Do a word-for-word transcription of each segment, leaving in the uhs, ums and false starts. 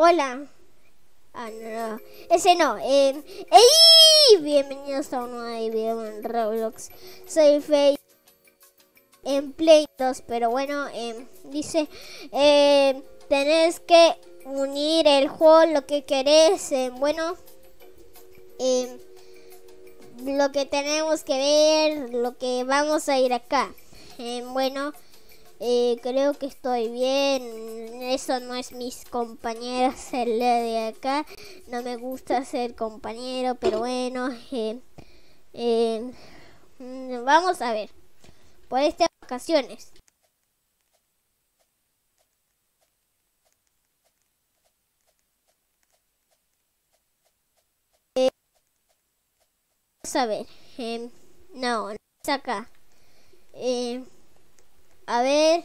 Hola. Ah, no, no. Ese no. Eh, ¡Ey! Bienvenidos a un nuevo video en Roblox. Soy Faye en Play dos, pero bueno, eh, dice, eh, tenés que unir el juego, lo que querés. Eh, bueno, eh, lo que tenemos que ver, lo que vamos a ir acá. Eh, bueno, eh, creo que estoy bien. Eso no es mis compañeras, el de acá. No me gusta ser compañero, pero bueno, eh, eh, vamos a ver. Por estas vacaciones. Eh, vamos a ver. Eh, no, no es acá. Eh, a ver.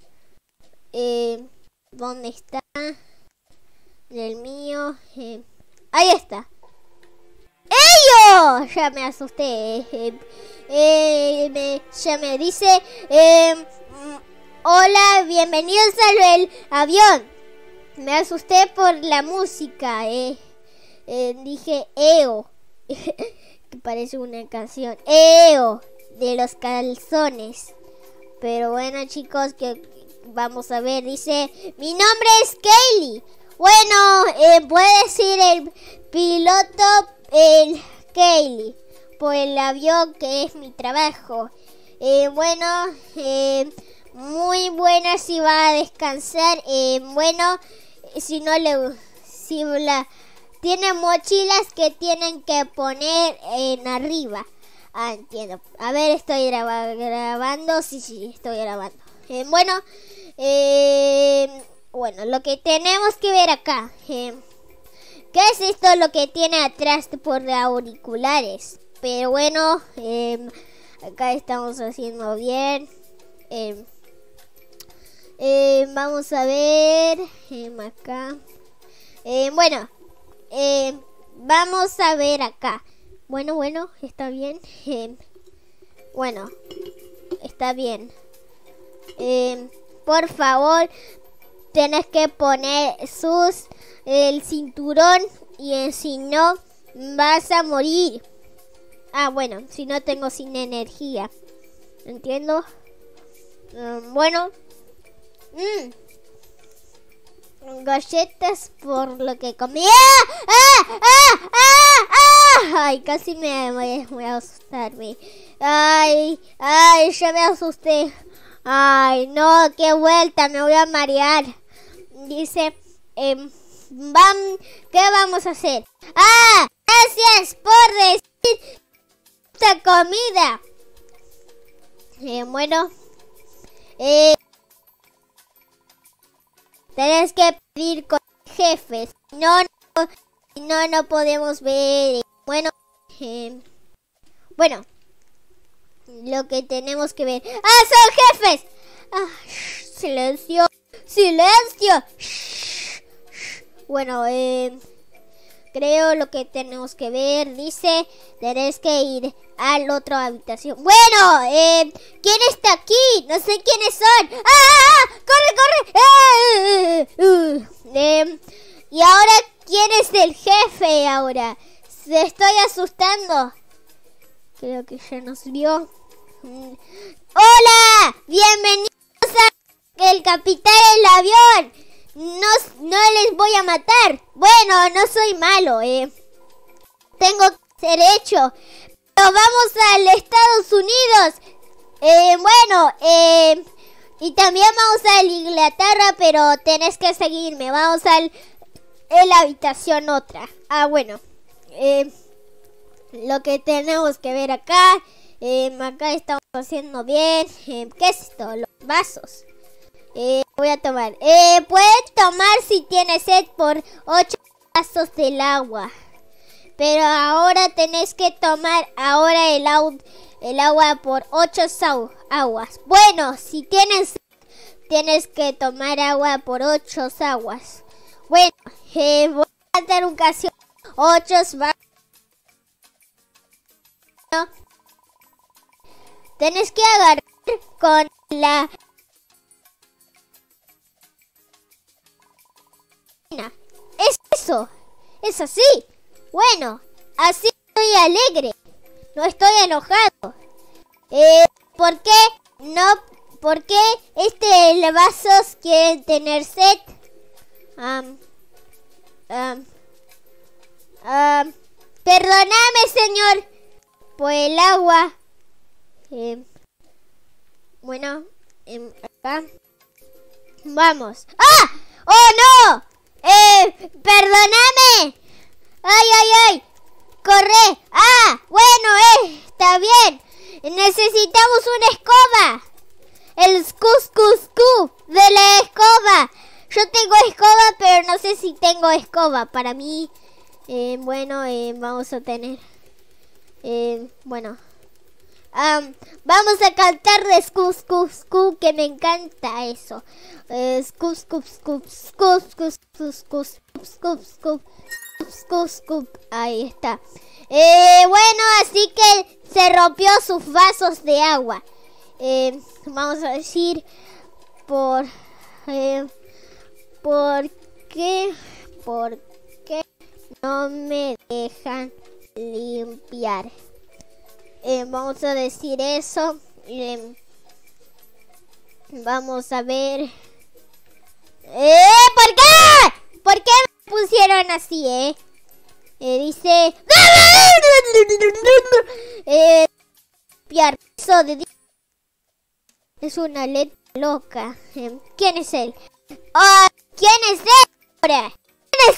Eh, ¿Dónde está? El mío. Eh, ahí está. ¡Ello! Ya me asusté. Eh, eh, me, ya me dice. Eh, Hola, bienvenidos al avión. Me asusté por la música. Eh, eh, dije E O. Que parece una canción. E O de los calzones. Pero bueno, chicos, que vamos a ver. Dice, mi nombre es Kaylee. Bueno, eh, puede decir el piloto, el Kaylee, por el avión, que es mi trabajo. Eh, bueno, eh, muy buena si va a descansar. Eh, bueno, si no le, si la tiene mochilas que tienen que poner en arriba. Ah, entiendo. A ver, estoy graba grabando. Sí, sí, estoy grabando. Eh, bueno, eh, bueno, lo que tenemos que ver acá. Eh, ¿Qué es esto lo que tiene atrás por auriculares? Pero bueno, eh, acá estamos haciendo bien. Eh, eh, vamos a ver. Eh, acá. Eh, bueno, eh, vamos a ver acá. Bueno, bueno, está bien. Eh, bueno, está bien. Eh, por favor, tenés que poner sus el cinturón, y eh, si no vas a morir. Ah, bueno, si no tengo sin energía. ¿Entiendo? Um, bueno. Mm. Galletas por lo que comí. ¡Ah! ¡Ah! ¡Ah! ¡Ah! ¡Ah! Ay, casi me voy, voy a asustarme. Ay, ay, ya me asusté. Ay, no, qué vuelta, me voy a marear. Dice, eh, vam, ¿qué vamos a hacer? ¡Ah! Gracias por decir esta comida. Eh, bueno, eh, tenés que pedir con el jefe. Si no, no, si no, no podemos ver. Bueno, eh, bueno, lo que tenemos que ver. ¡Ah, son jefes! Ah, shh, silencio, silencio. Shh, shh. Bueno, eh, creo lo que tenemos que ver. Dice, tenés que ir a la otra habitación. Bueno, eh, ¿quién está aquí? No sé quiénes son. ¡Ah! ah, ah! ¡Corre, corre! ¡Ah! Uh, uh, eh, y ahora, ¿quién es el jefe ahora? ¿Se estoy asustando? Creo que ya nos vio. Mm. ¡Hola! ¡Bienvenidos a el capitán del avión! No, no les voy a matar. Bueno, no soy malo, eh. Tengo derecho. Pero vamos al Estados Unidos. Eh, bueno, eh, y también vamos a Inglaterra, pero tenés que seguirme. Vamos al en la habitación otra. Ah, bueno. Eh, lo que tenemos que ver acá. Eh, acá estamos haciendo bien. Eh, ¿Qué es esto? Los vasos. Eh, voy a tomar. Eh, puedes tomar si tienes sed por ocho vasos del agua. Pero ahora tenés que tomar ahora el, el agua por ocho aguas. Bueno, si tienes sed, tienes que tomar agua por ocho aguas. Bueno, eh, voy a dar un caso. Ocho vasos. Tienes que agarrar con la eso? ¿Es así? Bueno, así estoy alegre. No estoy enojado. Eh, ¿por qué no? ¿Por qué este vasos quiere tener sed? Um, um, um, perdóname, señor, por el agua. Eh, bueno, eh, acá. Vamos. ¡Ah! ¡Oh, no! Eh, perdóname. ¡Ay, ay, ay! ¡Corre! ¡Ah! Bueno, eh, está bien. Necesitamos una escoba. El scus-cus-cu de la escoba. Yo tengo escoba, pero no sé si tengo escoba. Para mí, eh, bueno, eh, vamos a tener... Eh, bueno... Um, vamos a cantar de scus cus cu, que me encanta eso. Eh, scus cus cus scus cus cus cus scus cus cus cus. Ahí está. Eh, bueno, así que se rompió sus vasos de agua. Eh, vamos a decir por eh, por qué por qué no me dejan limpiar. Eh, vamos a decir eso. Eh, vamos a ver. ¡Eh! ¿Por qué? ¿Por qué me pusieron así, eh? Eh, dice... eh, Piarzo de... Es una letra loca. Eh, ¿Quién es él? Oh, ¿quién es él ahora? ¿Quién es?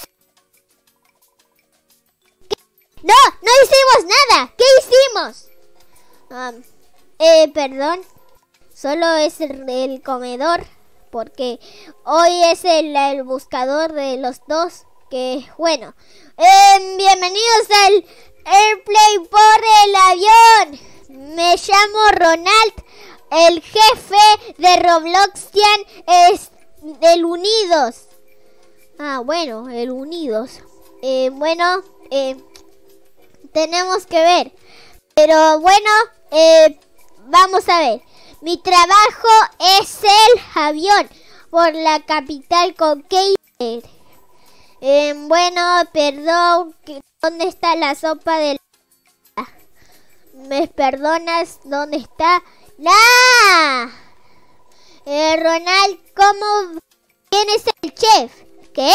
¿Qué? No, no hicimos nada. ¿Qué hicimos? Um, eh, perdón, solo es el, el comedor, porque hoy es el, el buscador de los dos, que bueno. Eh, bienvenidos al Airplay por el avión. Me llamo Ronald, el jefe de Robloxian es del Unidos. Ah, bueno, el Unidos. Eh, bueno, eh, tenemos que ver. Pero bueno, eh, vamos a ver. Mi trabajo es el avión por la capital con Keiser. Eh, bueno, perdón, ¿dónde está la sopa de la... ¿Me perdonas? ¿Dónde está? ¡Nah! Eh, Ronald, ¿cómo? ¿Quién es el chef? ¿Qué?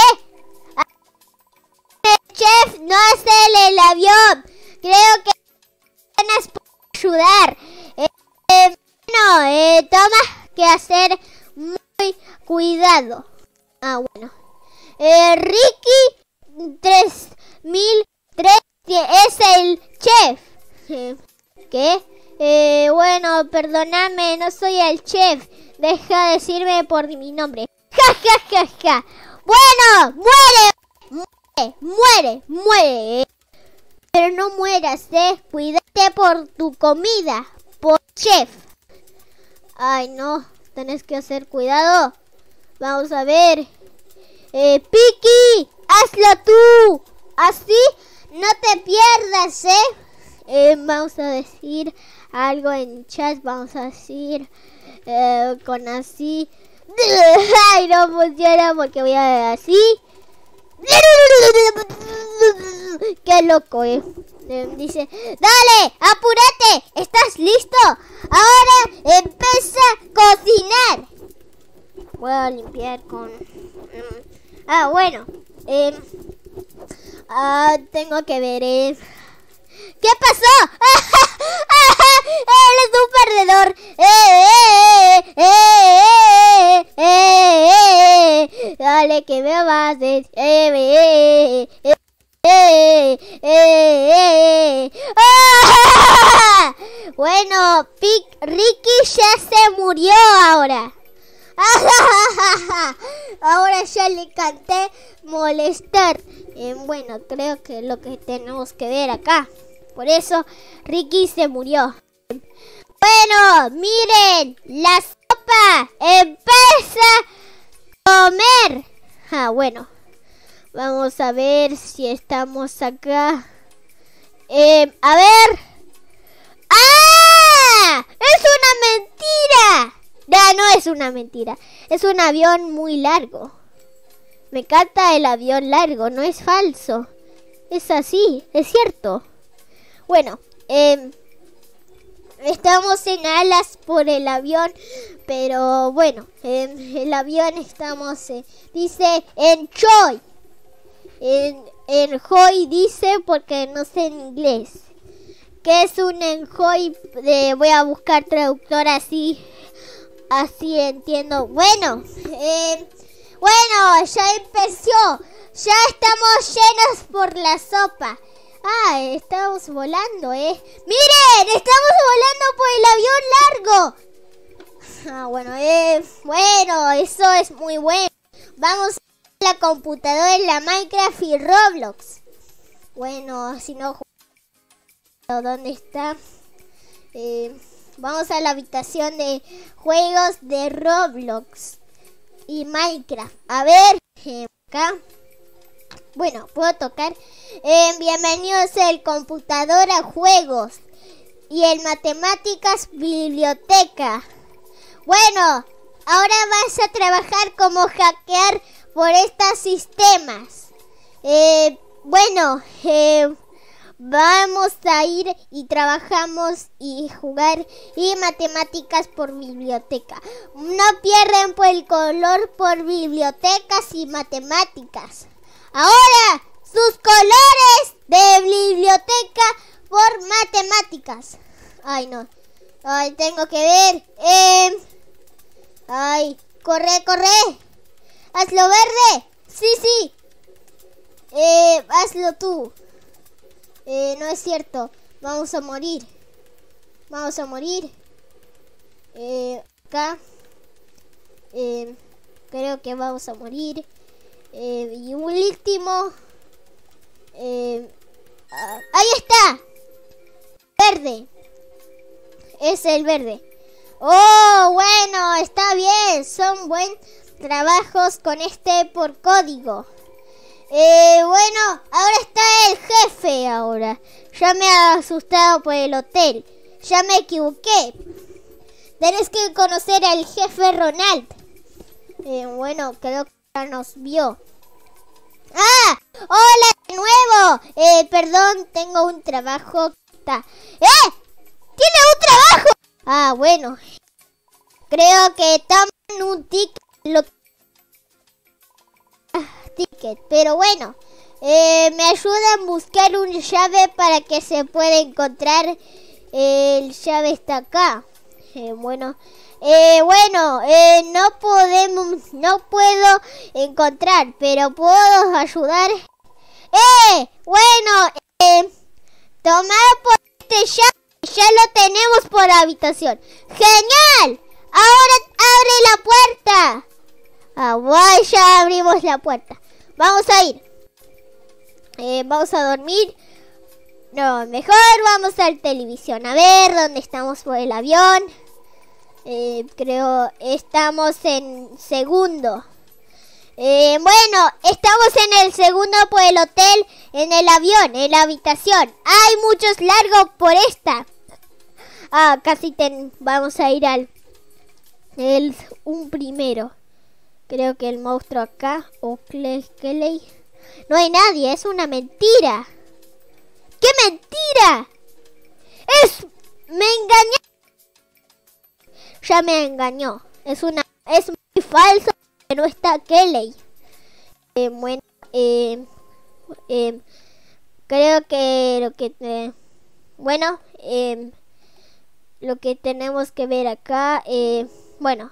El chef no es él, el avión. Creo que por ayudar. Eh, eh, no, eh, toma que hacer muy cuidado. Ah, bueno. Eh, Ricky tres mil tres es el chef. Eh, ¿Qué? Eh, bueno, perdóname, no soy el chef. Deja de decirme por mi nombre. Ja, ja, ja, ja. Bueno, muere, muere, muere, muere. Pero no mueras, eh. Cuídate por tu comida, por chef. Ay, no, tenés que hacer cuidado. Vamos a ver. Eh, Piki, hazlo tú. Así no te pierdas, eh. eh vamos a decir algo en chat. Vamos a decir eh, con así. Ay, no funciona porque voy a así. Qué loco, eh. eh. Dice, dale, apúrate, ¿estás listo? Ahora empieza a cocinar. Voy a limpiar con... Ah, bueno. Eh, ah, tengo que ver... Eh. ¿Qué pasó? ¡Él es un perdedor! ¡Eh, eh, eh, eh, eh, eh! Dale, que me vas a decir... ¡Eh, eh, eh, eh, eh, eh! ¡Ah! Bueno, Pic Ricky ya se murió ahora. Ahora ya le canté molestar. Eh, bueno, creo que es lo que tenemos que ver acá. Por eso Ricky se murió. Bueno, miren, la sopa empieza a comer. Ah, bueno, vamos a ver si estamos acá. Eh, a ver. ¡Ah! ¡Es una mentira! No, no es una mentira. Es un avión muy largo. Me encanta el avión largo, no es falso. Es así, es cierto. Bueno, eh, estamos en alas por el avión, pero bueno, eh, el avión estamos, eh, dice enjoy. En, enjoy dice porque no sé en inglés. ¿Qué es un enjoy? Eh, voy a buscar traductor así, así entiendo. Bueno, eh, bueno, ya empezó. Ya estamos llenos por la sopa. Ah, estamos volando, ¿eh? ¡Miren! ¡Estamos volando por el avión largo! Ah, bueno, eh, bueno, eso es muy bueno. Vamos a la computadora en la Minecraft y Roblox. Bueno, si no... ¿Dónde está? Eh, vamos a la habitación de juegos de Roblox y Minecraft. A ver, eh, acá... Bueno, puedo tocar. Eh, bienvenidos al computador a juegos y el matemáticas biblioteca. Bueno, ahora vas a trabajar como hackear por estos sistemas. Eh, bueno, eh, vamos a ir y trabajamos y jugar y matemáticas por biblioteca. No pierden por el color por bibliotecas y matemáticas. Ahora, sus colores de biblioteca por matemáticas. Ay, no. Ay, tengo que ver. Eh, ay, corre, corre. Hazlo verde. Sí, sí. Eh, hazlo tú. Eh, no es cierto. Vamos a morir. Vamos a morir. Eh, acá. Eh, creo que vamos a morir. Eh, y un último. Eh, ah, ahí está. Verde. Es el verde. Oh, bueno, está bien. Son buen trabajos con este por código. Eh, bueno, ahora está el jefe ahora. Ya me he asustado por el hotel. Ya me equivoqué. Tenés que conocer al jefe Ronald. Eh, bueno, creo que ya nos vio. ¡Ah! ¡Hola de nuevo! Eh, perdón, tengo un trabajo. ¡Eh! ¡Tiene un trabajo! Ah, bueno. Creo que toman un ticket. Lo... Ah, ticket. Pero bueno. Eh, me ayudan a buscar una llave para que se pueda encontrar. Eh, el llave está acá. Eh, bueno. Eh, bueno, eh, no podemos, no puedo encontrar, pero puedo ayudar. Eh, bueno, eh, tomar por este llave, ya lo tenemos por habitación. ¡Genial! Ahora abre la puerta. Ah, bueno, ya abrimos la puerta. Vamos a ir. Eh, vamos a dormir. No, mejor vamos a la televisión. A ver dónde estamos por el avión. Eh, creo estamos en segundo. Eh, bueno, estamos en el segundo por el hotel, en el avión, en la habitación. Hay muchos largos por esta. Ah, casi ten, vamos a ir al el un primero. Creo que el monstruo acá o Kelly. No hay nadie, es una mentira. ¡Qué mentira! Es me engañé. Ya me engañó. Es una es muy falso que no está Kelly. Eh, bueno, eh, eh, creo que lo que eh, bueno, eh, lo que tenemos que ver acá, eh, bueno,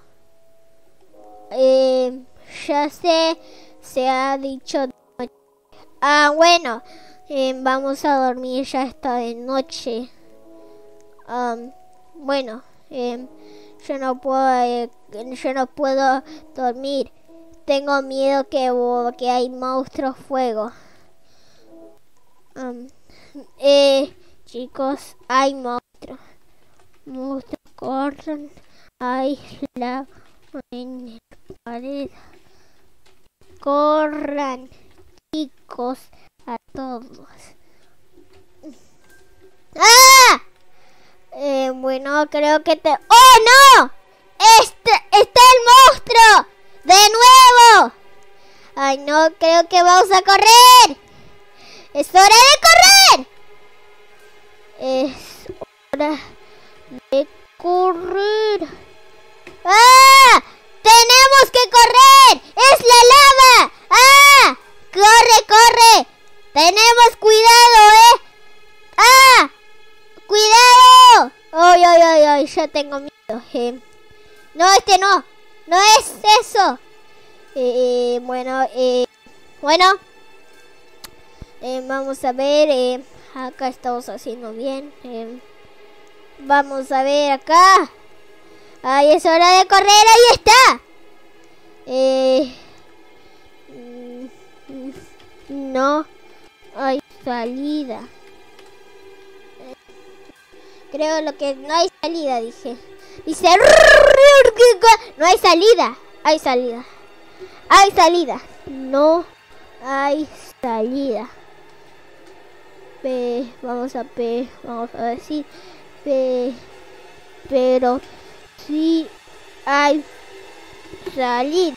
eh, ya sé, se ha dicho. Ah, bueno, eh, vamos a dormir, ya está de noche. Um, bueno, eh, yo no puedo, eh, yo no puedo dormir. Tengo miedo que, oh, que hay monstruos fuego. Um, eh, chicos, hay monstruos. Monstruos corren. Hay la en la pared. Corran, chicos, a todos. ¡Ah! Eh, bueno, creo que te... ¡Oh, no! ¡Este, está el monstruo! ¡De nuevo! Ay, no, creo que vamos a correr. ¡Es hora de correr! Es hora de correr. ¡Ah! ¡Tenemos que correr! ¡Es la lava! ¡Ah! ¡Corre, corre! ¡Tenemos cuidado, eh! ¡Ah! ¡Cuidado! ¡Ay, ay, ay, ay! Ya tengo miedo. Eh, no, este no. No es eso. Eh, bueno, eh, bueno. Eh, vamos a ver. Eh, acá estamos haciendo bien. Eh, vamos a ver acá. ¡Ay, es hora de correr! ¡Ahí está! Eh, no hay salida. Eh, creo lo que no hay salida, dije. Dice... No hay salida. Hay salida. Hay salida. No hay salida. P, vamos a P, vamos a decir P, pero sí hay salida.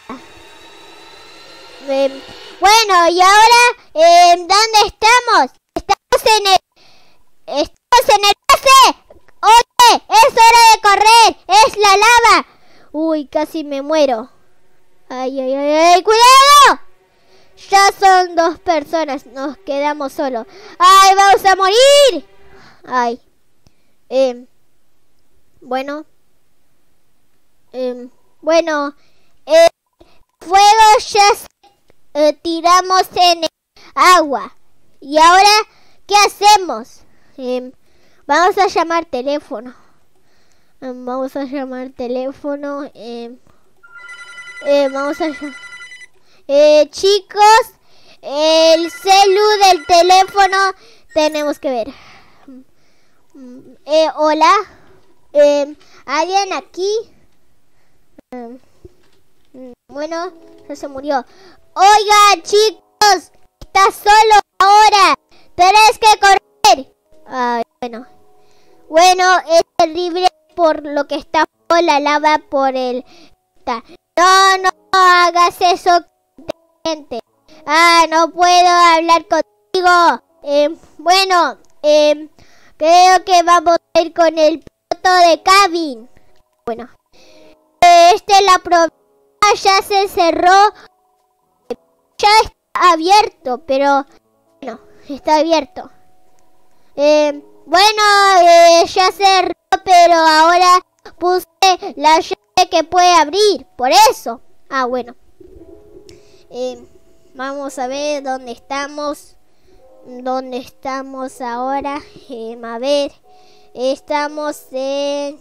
Eh, bueno, y ahora, eh, ¿dónde estamos? Estamos en el... Estamos en el base. Oye, es hora de correr. Es la lava. Uy, casi me muero. Ay, ay, ay, ay, cuidado. Ya son dos personas, nos quedamos solos. ¡Ay, vamos a morir! Ay. Eh, bueno. Eh, bueno. El fuego ya se, eh, tiramos en el agua. ¿Y ahora qué hacemos? Eh, vamos a llamar teléfono. Eh, vamos a llamar teléfono. Eh, eh, vamos a llamar... Eh, chicos, el celu del teléfono tenemos que ver. Eh, hola, eh, ¿alguien aquí? Eh, bueno, ya se murió. Oiga, chicos, estás solo ahora. Tenés que correr. Ay, bueno, bueno, es terrible por lo que está por la lava por el. No, no hagas eso. Gente. Ah, no puedo hablar contigo. Eh, bueno, eh, creo que vamos a ir con el piloto de Kevin. Bueno, eh, este la problema ya se cerró. Ya está abierto, pero bueno, está abierto. Eh, bueno, eh, ya cerró, pero ahora puse la llave que puede abrir. Por eso. Ah, bueno. Eh, vamos a ver dónde estamos. ¿Dónde estamos ahora? Eh, a ver. Estamos en...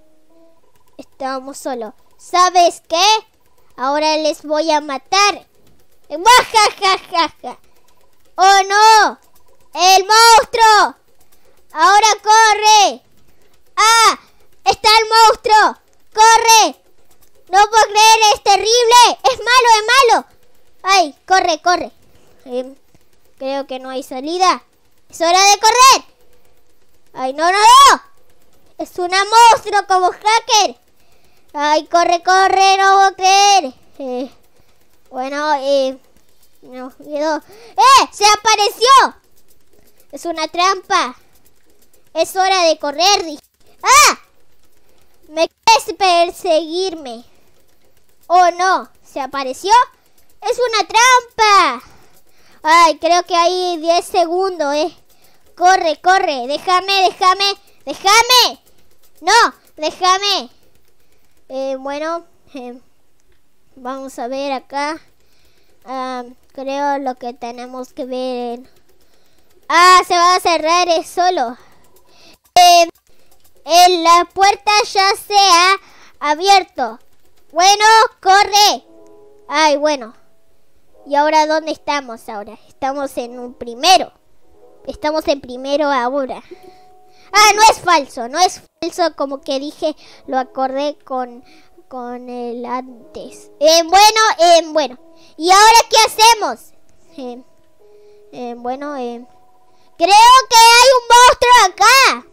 Estamos solo. ¿Sabes qué? Ahora les voy a matar. ¡Bajajajaja! ¡Oh no! ¡El monstruo! ¡Ahora corre! ¡Ah! ¡Está el monstruo! ¡Corre! No puedo creer, es terrible. Es malo, es malo. ¡Ay! ¡Corre, corre! Eh, creo que no hay salida. ¡Es hora de correr! ¡Ay, no, no, no! ¡Es una monstruo como hacker! ¡Ay, corre, corre! ¡No puedo creer! Eh, bueno, eh... No, miedo. ¡Eh! ¡Se apareció! Es una trampa. Es hora de correr, dije. ¡Ah! ¿Me quieres perseguirme? ¡Oh, no! ¿Se apareció? ¡Es una trampa! Ay, creo que hay diez segundos, eh. Corre, corre. Déjame, déjame. ¡Déjame! ¡No! ¡Déjame! Eh, bueno. Eh, vamos a ver acá. Uh, creo lo que tenemos que ver. En... Ah, se va a cerrar es solo. Eh, en la puerta ya se ha abierto. Bueno, corre. Ay, bueno. ¿Y ahora dónde estamos ahora? Estamos en un primero. Estamos en primero ahora. Ah, no es falso. No es falso como que dije. Lo acordé con, con el antes. Eh, bueno, eh, bueno. ¿Y ahora qué hacemos? Eh, eh, bueno, eh, creo que hay un monstruo acá.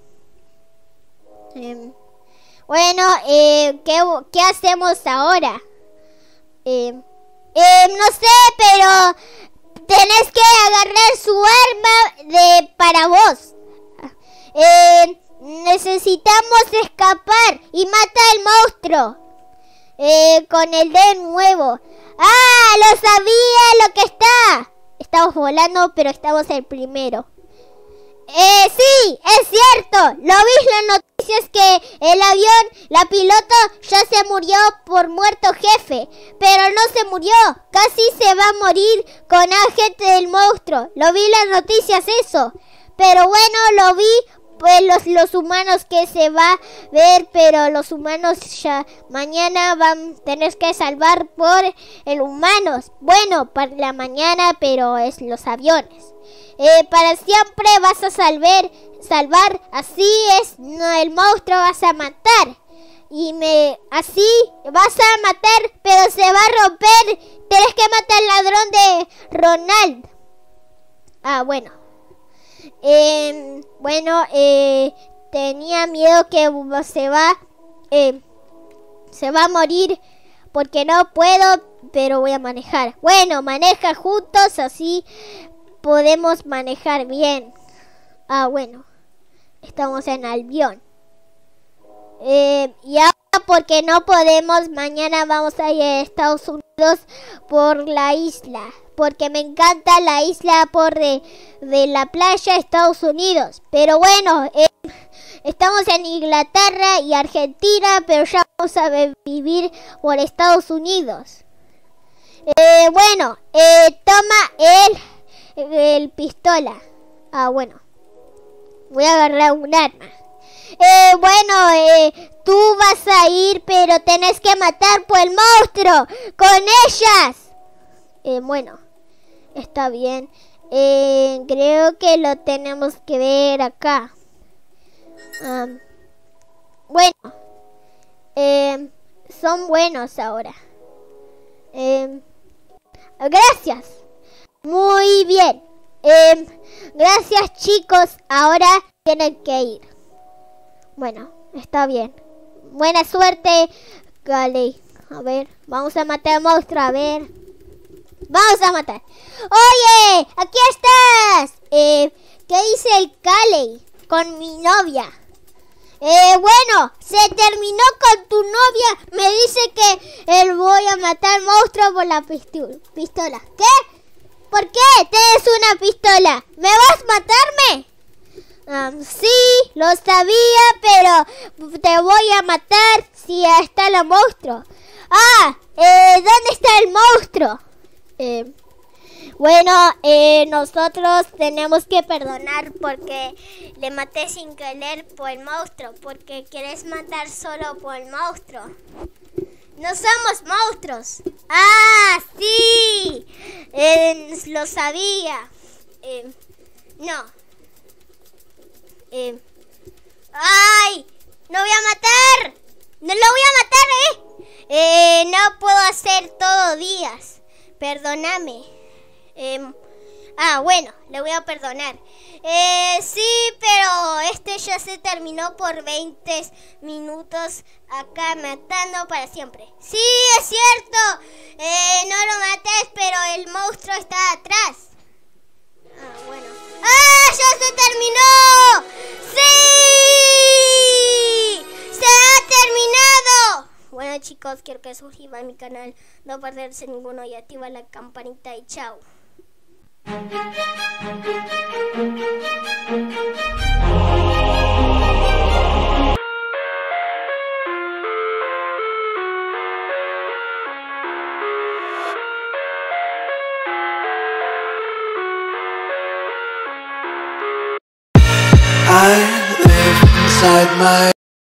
Eh, bueno, eh, ¿qué, ¿qué hacemos ahora? Eh, eh, no sé, pero tenés que agarrar su arma de para vos. Eh, necesitamos escapar y mata al monstruo. Eh, con el de nuevo. ¡Ah! ¡Lo sabía lo que está! Estamos volando, pero estamos el primero. Eh, sí, es cierto. Lo vi en las noticias que el avión, la piloto, ya se murió por muerto jefe. Pero no se murió. Casi se va a morir con agente del monstruo. Lo vi en las noticias eso. Pero bueno, lo vi. Pues los, los humanos que se va a ver, pero los humanos ya mañana van a tener que salvar por el humanos. Bueno, para la mañana, pero es los aviones. Eh, para siempre vas a salvar, salvar, así es, no, el monstruo vas a matar. Y me, así vas a matar, pero se va a romper. Tienes que matar al ladrón de Ronald. Ah, bueno. Eh, bueno, eh, tenía miedo que se va, eh, se va a morir porque no puedo, pero voy a manejar. Bueno, maneja juntos, así podemos manejar bien. Ah, bueno, estamos en avión. Eh, y ahora porque no podemos, mañana vamos a ir a Estados Unidos por la isla. Porque me encanta la isla por de, de la playa Estados Unidos. Pero bueno, eh, estamos en Inglaterra y Argentina, pero ya vamos a vivir por Estados Unidos. Eh, bueno, eh, toma el, el pistola. Ah, bueno. Voy a agarrar un arma. Eh, bueno, eh, tú vas a ir, pero tenés que matar por el monstruo con ellas. Eh, bueno, está bien. Eh, creo que lo tenemos que ver acá. Um, bueno, eh, son buenos ahora. Eh, gracias. Muy bien. Eh, gracias, chicos. Ahora tienen que ir. Bueno, está bien. Buena suerte, Gale. A ver, vamos a matar al monstruo. A ver. Vamos a matar. Oye, aquí estás. Eh, ¿qué dice el Caley con mi novia? Eh, bueno, se terminó con tu novia. Me dice que él voy a matar al monstruo por la pistola. ¿Qué? ¿Por qué? Tienes una pistola. ¿Me vas a matarme? Um, sí, lo sabía, pero te voy a matar si está el monstruo. Ah, eh, ¿dónde está el monstruo? Eh, bueno, eh, nosotros tenemos que perdonar porque le maté sin querer por el monstruo. Porque quieres matar solo por el monstruo. No somos monstruos. Ah, sí, eh, lo sabía. Eh, no. Eh, ¡Ay! ¡No voy a matar! ¡No lo voy a matar, eh! Eh, no puedo hacer todo días. Perdóname. Eh, ah, bueno, le voy a perdonar. Eh, sí, pero este ya se terminó por veinte minutos acá matando para siempre. Sí, es cierto. Eh, no lo mates, pero el monstruo está atrás. Ah, bueno. ¡Ah! ¡Ya se terminó! ¡Sí! ¡Se ha terminado! Bueno, chicos, quiero que se suscriban a mi canal, no perderse ninguno y activa la campanita y chao. I live inside my